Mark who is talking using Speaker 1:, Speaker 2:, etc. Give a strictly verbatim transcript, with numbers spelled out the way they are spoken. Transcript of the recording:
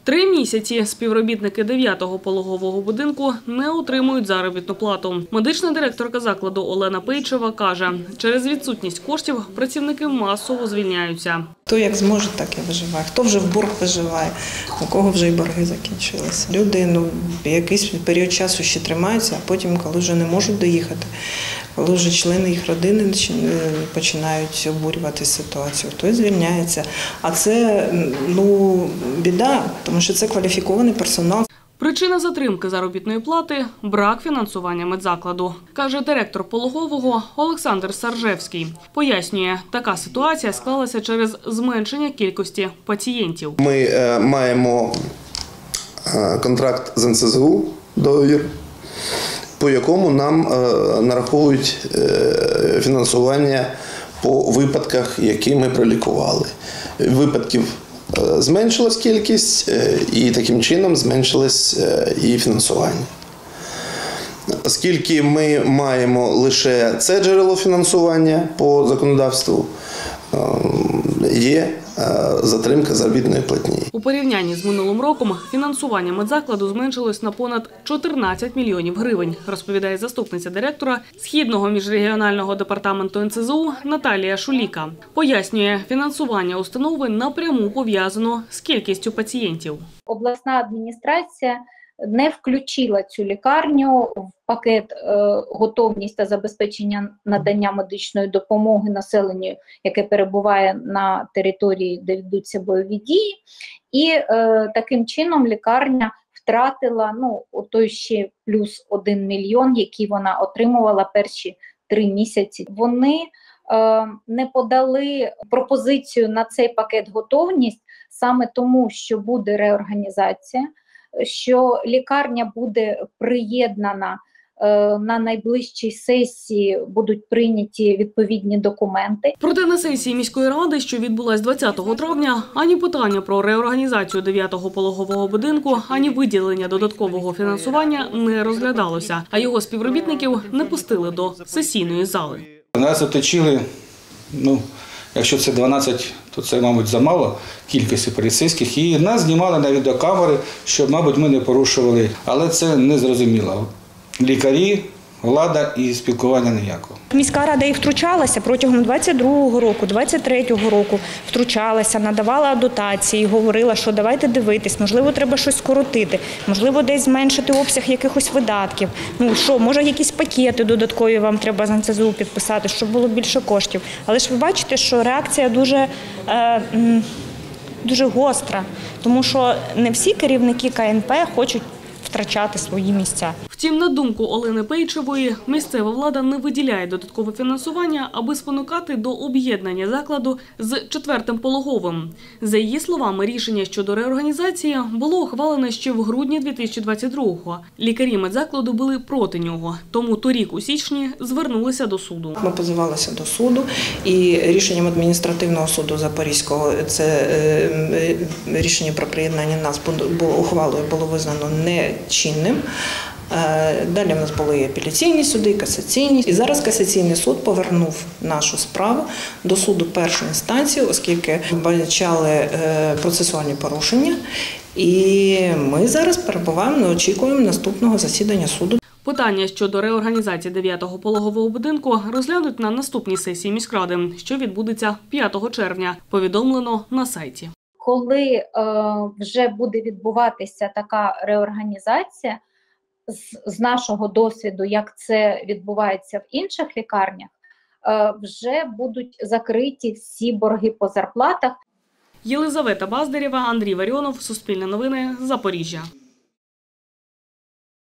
Speaker 1: Три місяці співробітники дев'ятого пологового будинку не отримують заробітну плату. Медична директорка закладу Олена Пейчева каже, через відсутність коштів працівники масово звільняються.
Speaker 2: Хто як зможе, так і виживає. Хто вже в борг виживає, у кого вже й борги закінчилися. Люди ну, якийсь період часу ще тримаються, а потім, коли вже не можуть доїхати, коли вже члени їх родини починають обурювати ситуацію, хтось звільняється. А це ну, біда, тому що це кваліфікований персонал.
Speaker 1: Причина затримки заробітної плати – брак фінансування медзакладу, каже директор пологового Олександр Саржевський. Пояснює, така ситуація склалася через зменшення кількості пацієнтів.
Speaker 3: Ми е, маємо е, контракт з ен ес зе у, договір, по якому нам е, нараховують е, фінансування по випадках, які ми пролікували. Випадків зменшилась кількість і таким чином зменшилось і фінансування. Оскільки ми маємо лише це джерело фінансування по законодавству, є затримка заробітної платні.
Speaker 1: У порівнянні з минулим роком фінансування медзакладу зменшилось на понад чотирнадцять мільйонів гривень, розповідає заступниця директора Східного міжрегіонального департаменту ен це зе у Наталія Шуліка. Пояснює, фінансування установи напряму пов'язано з кількістю пацієнтів.
Speaker 4: Обласна адміністрація не включила цю лікарню в пакет е, готовність та забезпечення надання медичної допомоги населенню, яке перебуває на території, де ведуться бойові дії. І е, таким чином лікарня втратила ну, той ще плюс один мільйон, який вона отримувала перші три місяці. Вони е, не подали пропозицію на цей пакет готовність саме тому, що буде реорганізація, що лікарня буде приєднана, на найближчій сесії будуть прийняті відповідні документи.
Speaker 1: Проте на сесії міської ради, що відбулась двадцятого травня, ані питання про реорганізацію дев'ятого пологового будинку, ані виділення додаткового фінансування не розглядалося, а його співробітників не пустили до сесійної зали.
Speaker 5: Нас оточили, ну, якщо це дванадцять, то це, мабуть, замало кількості поліцейських. І нас знімали на відеокамери, щоб, мабуть, ми не порушували. Але це не зрозуміло. Лікарі, влада і спілкування ніякого.
Speaker 6: Міська рада і втручалася протягом двадцять другого року, двадцять третього року. Втручалася, надавала дотації, говорила, що давайте дивитись, можливо, треба щось скоротити, можливо, десь зменшити обсяг якихось видатків. Ну що, може, якісь пакети додаткові вам треба з ен це зе у підписати, щоб було більше коштів. Але ж ви бачите, що реакція дуже, е, дуже гостра, тому що не всі керівники ка ен пе хочуть втрачати свої місця.
Speaker 1: Втім, на думку Олени Пейчевої, місцева влада не виділяє додаткове фінансування, аби спонукати до об'єднання закладу з четвертим пологовим. За її словами, рішення щодо реорганізації було ухвалене ще в грудні дві тисячі двадцять другого. Лікарі медзакладу були проти нього, тому торік у січні звернулися до суду.
Speaker 2: Ми позивалися до суду і рішенням адміністративного суду Запорізького, це рішення про приєднання нас ухвалою було визнано нечинним. Далі в нас були апеляційні суди, касаційні. І зараз касаційний суд повернув нашу справу до суду першої інстанції, оскільки бачили процесуальні порушення. І ми зараз перебуваємо, очікуємо наступного засідання суду.
Speaker 1: Питання щодо реорганізації дев'ятого пологового будинку розглянуть на наступній сесії міськради, що відбудеться п'ятого червня, повідомлено на сайті.
Speaker 4: Коли е, вже буде відбуватися така реорганізація, з, з нашого досвіду, як це відбувається в інших лікарнях, е, вже будуть закриті всі борги по зарплатах.
Speaker 1: Єлизавета Баздарєва, Андрій Варіонов, Суспільне новини, Запоріжжя.